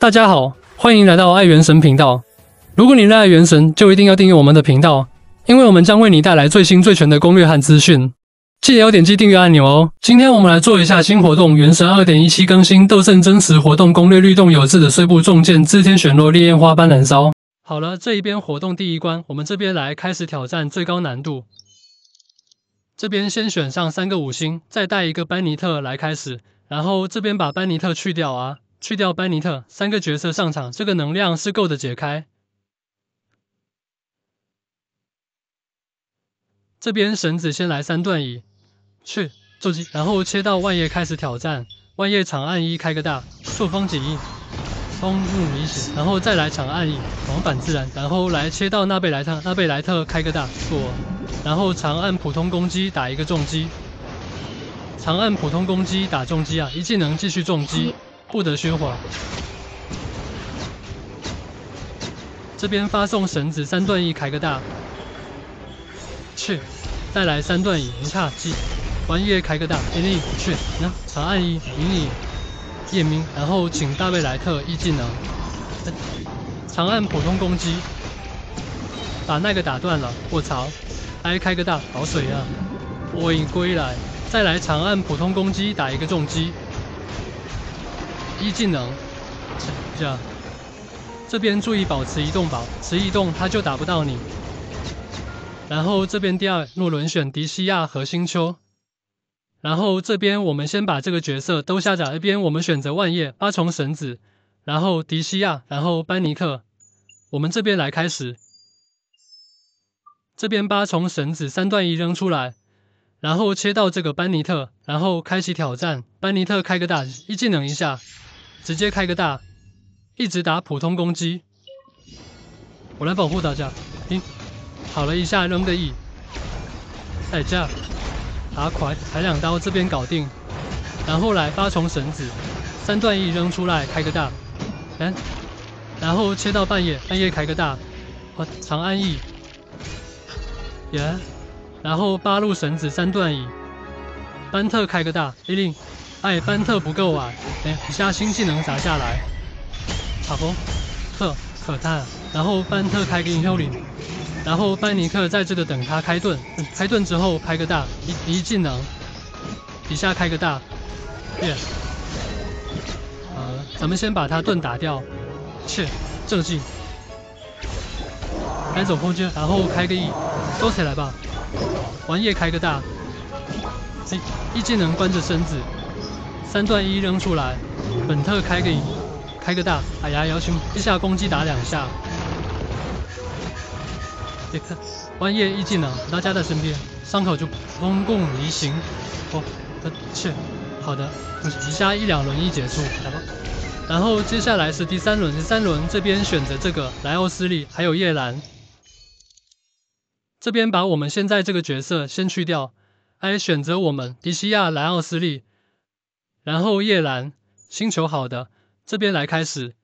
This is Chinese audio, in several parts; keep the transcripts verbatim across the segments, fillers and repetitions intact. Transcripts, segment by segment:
大家好，欢迎来到爱元神频道。如果你热爱元神，就一定要订阅我们的频道，因为我们将为你带来最新最全的攻略和资讯。记得要点击订阅按钮哦。今天我们来做一下新活动：元神 二点一七 更新斗圣真实活动攻略，律动有致的碎步重剑，自天旋落，烈焰花般燃烧。好了，这一边活动第一关，我们这边来开始挑战最高难度。这边先选上三个五星，再带一个班尼特来开始，然后这边把班尼特去掉啊。 去掉班尼特，三个角色上场，这个能量是够的解开。这边绳子先来三段椅，去骤击，然后切到万叶开始挑战。万叶长按一开个大，朔风解印，风怒离血，然后再来长按一往返自然，然后来切到纳贝莱特，纳贝莱特开个大躲，然后长按普通攻击打一个重击，长按普通攻击打重击啊，一技能继续重击。 不得喧哗。这边发送绳子三段一开个大，去，再来三段一，一叉击，玩叶开个大，一力去，那长按一，引领夜明，然后请大贝莱特一技能，长按普通攻击，把那个打断了，卧槽 ，I 开个大，好水啊，我已归来，再来长按普通攻击打一个重击。 一技能，这样，这边注意保持移动宝，持移动他就打不到你。然后这边第二诺伦选迪西亚和星丘，然后这边我们先把这个角色都下载，一边我们选择万叶八重绳子，然后迪西亚，然后班尼克，我们这边来开始，这边八重绳子三段一扔出来。 然后切到这个班尼特，然后开启挑战。班尼特开个大，一技能一下，直接开个大，一直打普通攻击。我来保护大家。停，跑了一下扔个 E， 代价打快，抬两刀这边搞定。然后来八重绳子，三段 E 扔出来开个大，嗯，然后切到半夜，半夜开个大，我长按 E， 耶。Yeah 然后八路绳子三段椅，班特开个大 ，A 令，哎，班特不够啊，哎，一下新技能砸下来，好风，特可叹，然后班特开个英雄领，然后班尼克在这个等他开盾，嗯、开盾之后开个大，一一技能，底下开个大，耶，呃，咱们先把他盾打掉，切，这技，来走空间，然后开个 E， 收起来吧。 玩叶开个大，一一技能关着身子，三段一扔出来，本特开个一，开个大，哎呀，摇球一下攻击打两下，别看玩叶一技能，大家在身边，伤口就公共离行，哦，呃，切，好的，一下一两轮一结束，来吧。然后接下来是第三轮，第三轮这边选择这个莱奥斯利还有叶兰。 这边把我们现在这个角色先去掉，哎，选择我们迪西亚、莱奥斯利，然后叶兰、星球好的，这边来开始。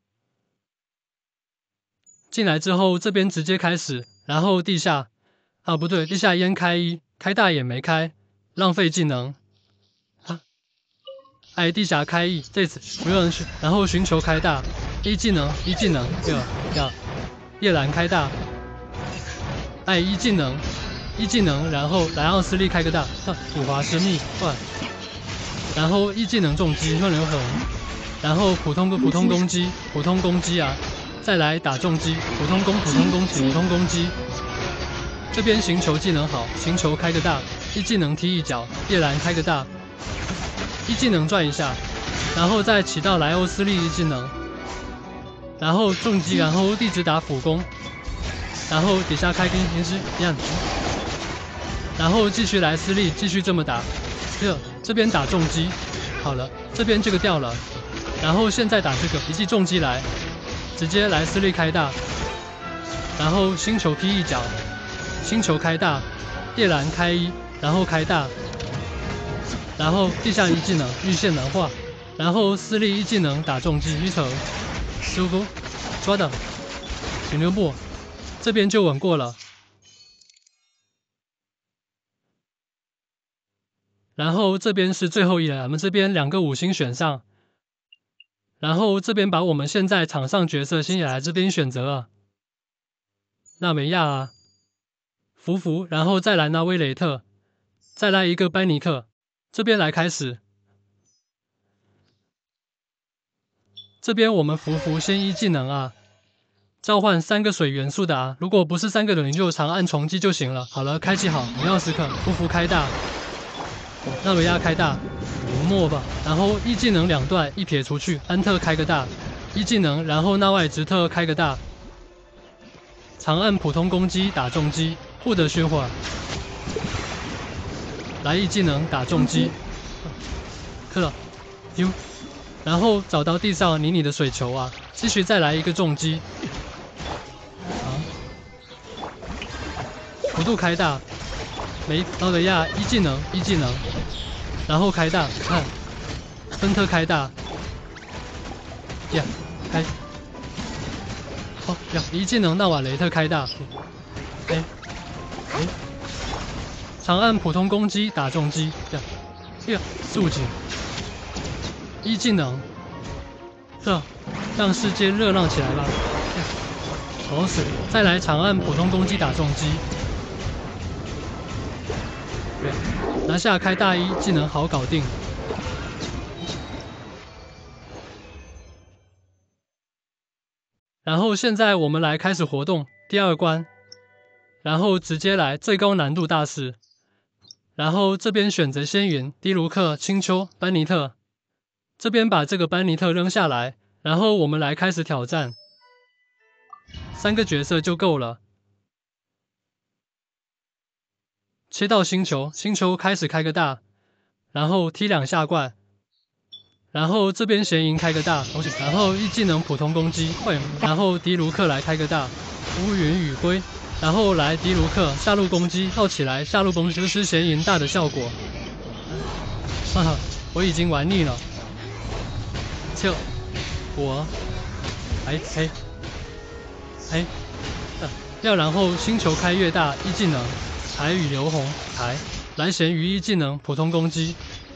进来之后，这边直接开始，然后地下，啊不对，地下烟开一，开大也没开，浪费技能。啊，哎，地下开一，这次没有人去，然后寻求开大，一技能，一技能，这个，这叶兰开大。 哎，一技能，一技能，然后莱奥斯利开个大，土华生命换，然后一技能重击乱流痕，然后普通的普通攻击，普通攻击啊，再来打重击，普通攻普通攻击普通攻击。这边行球技能好，行球开个大，一技能踢一脚，叶兰开个大，一技能转一下，然后再起到莱欧斯利一技能，然后重击，然后一直打辅攻。 然后底下开跟平时一样，然后继续来斯利，继续这么打。这这边打重击，好了，这边这个掉了，然后现在打这个一记重击来，直接来斯利开大，然后星球劈一脚，星球开大，叶兰开一，然后开大，然后地下一技能预线能化，然后斯利一技能打重击一头，舒服，抓的，请留步。 这边就稳过了，然后这边是最后一人，我们这边两个五星选上， 然后这边把我们现在场上角色先来这边选择啊，纳维亚啊，福福，然后再来纳威雷特，再来一个班尼克，这边来开始。这边我们福福先一技能啊，召唤三个水元素的啊，如果不是三个的，你就长按重击就行了。好了，开启好，荣耀时刻，福福开大，纳维亚开大，无墨吧，然后一技能两段一撇出去，安特开个大，一技能，然后纳外直特开个大，长按普通攻击打重击，获得血火，来一技能打重击，克了，丢。然后找到地上你你的水球啊，继续再来一个重击，啊，幅度开大，梅奥德亚一技能一技能，然后开大，看，芬特开大，呀，开，哦呀，一技能纳瓦雷特开大，哎，哎，长按普通攻击打重击，呀，呀，速击。一技能，这让世界热闹起来吧！好死，再来长按普通攻击打重击，对，拿下开大一技能好搞定。然后现在我们来开始活动第二关，然后直接来最高难度大师，然后这边选择仙云、迪卢克、青丘、班尼特。这边把这个班尼特扔下来，然后我们来开始挑战，三个角色就够了。切到星球，星球开始开个大，然后踢两下怪，然后这边咸银开个大，然后一技能普通攻击，会，然后迪卢克来开个大，乌云雨归，然后来迪卢克下路攻击，套起来下路攻击就是咸银大的效果。哈哈，我已经玩腻了。就我，哎嘿，哎，要然后星球开越大一技能，台与流红台来咸鱼一技能普通攻击，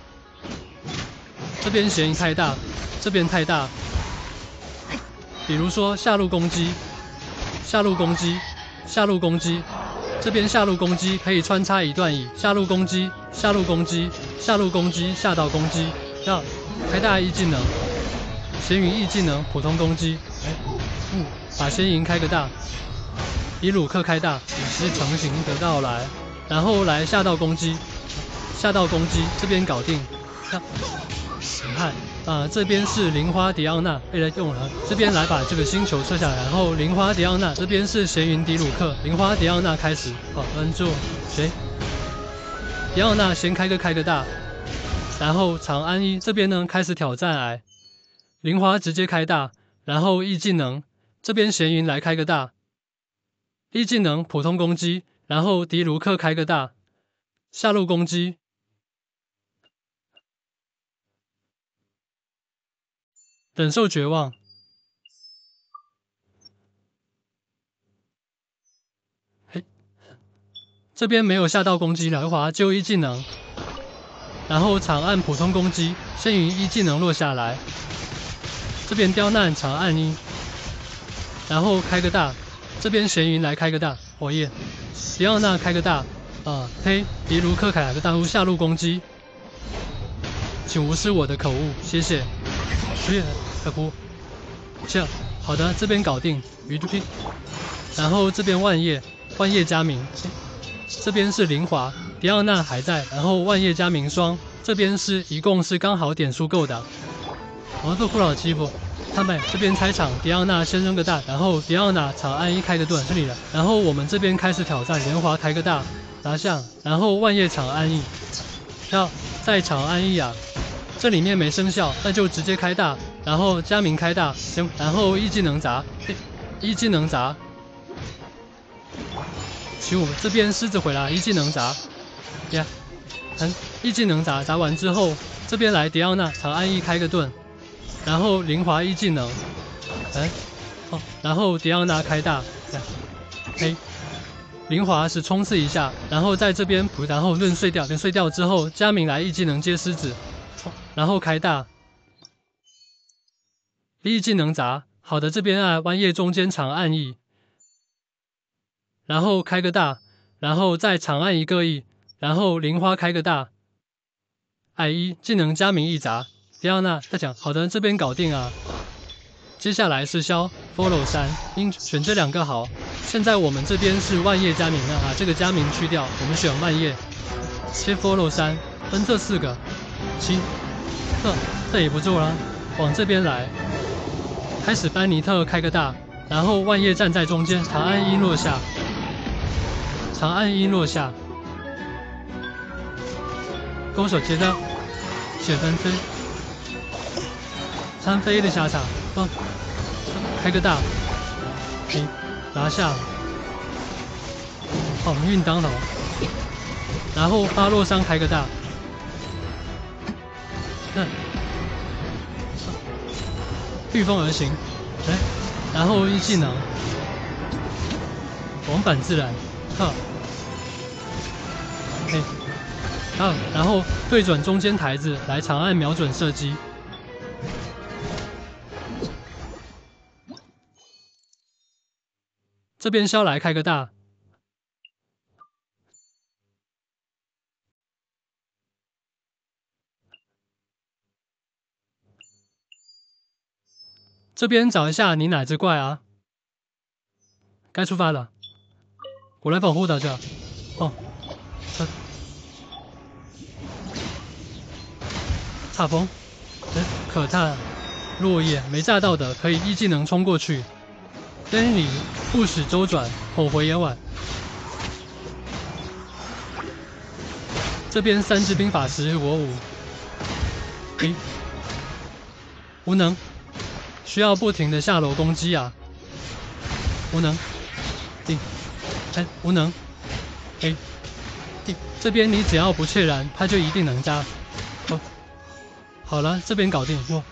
这边咸鱼太大，这边太大，比如说下路攻击，下路攻击，下路攻击，这边下路攻击可以穿插一段以下路攻击，下路攻击，下路攻击，下道攻击，要开大一技能。咸鱼一技能普通攻击，哎，嗯，把仙银开个大，以鲁克开大，也是成型的到来，然后来下道攻击，下道攻击这边搞定，看，你看，啊、呃，这边是灵花迪奥娜被人用了，这边来把这个星球撤下来，然后灵花迪奥娜这边是咸云迪鲁克，灵花迪奥娜开始，好，摁住，谁？迪奥娜先开个开个大，然后长安一这边呢开始挑战癌。灵花直接开大，然后一技能，这边咸云来开个大，一技能普通攻击，然后迪卢克开个大，下路攻击，忍受绝望，嘿，这边没有下道攻击，来华就一技能，然后长按普通攻击，仙云一技能落下来。这边刁难长按一，然后开个大，这边咸云来开个大，火焰，迪奥娜开个大，啊，呸，迪卢克凯个大路下路攻击，请无视我的口误，谢谢。去，快哭，这样，好的，这边搞定，鱼屁，然后这边万叶，万叶佳明，这边是灵华，迪奥娜还在，然后万叶佳明双，这边是一共是刚好点数够的。我做库老欺负，他们这边开场，迪奥娜先扔个大，然后迪奥娜长按一开个盾，这里了。然后我们这边开始挑战，莲华开个大，拿下，然后万叶长按一，要再长按一啊，这里面没生效，那就直接开大，然后佳明开大，行，然后一技能砸，一技能砸，十五这边狮子回来，一技能砸，呀，嗯，一技能砸，砸完之后，这边来迪奥娜长按一开个盾。然后灵华一技能，哎，哦，然后迪奥娜开大，嘿，灵华是冲刺一下，然后在这边补，然后论碎掉，论碎掉之后，佳明来一技能接狮子，然后开大， B 技能砸，好的，这边啊弯叶中间长按 E， 然后开个大，然后再长按一个 E， 然后零花开个大 ，I 一技能加名一砸，迪奥娜再讲，好的，这边搞定啊。接下来是消 follow 三，应选这两个好。现在我们这边是万叶加名了啊，这个加名去掉，我们选万叶。切 follow 三，分这四个，七，这这也不做了，往这边来。开始班尼特开个大，然后万叶站在中间，长按一落下，长按一落下，勾手接到，血分飞，参飞的下场，放，开个大，停，拿下，好运当头，然后巴洛桑开个大，那。御风而行，哎，然后一技能，往返自然，哈，嘿，好，然后对准中间台子来长按瞄准射击，这边消来开个大，这边找一下你哪只怪啊？该出发了，我来保护大家。哦，这差风，哎，可踏落叶没炸到的可以一技能冲过去。真理不使周转，后回也晚。这边三只兵法师我五，嘿，无能。需要不停的下楼攻击啊！无能，定，哎，无能，哎，定，这边你只要不确燃，他就一定能扎。哦，好了，这边搞定，哟，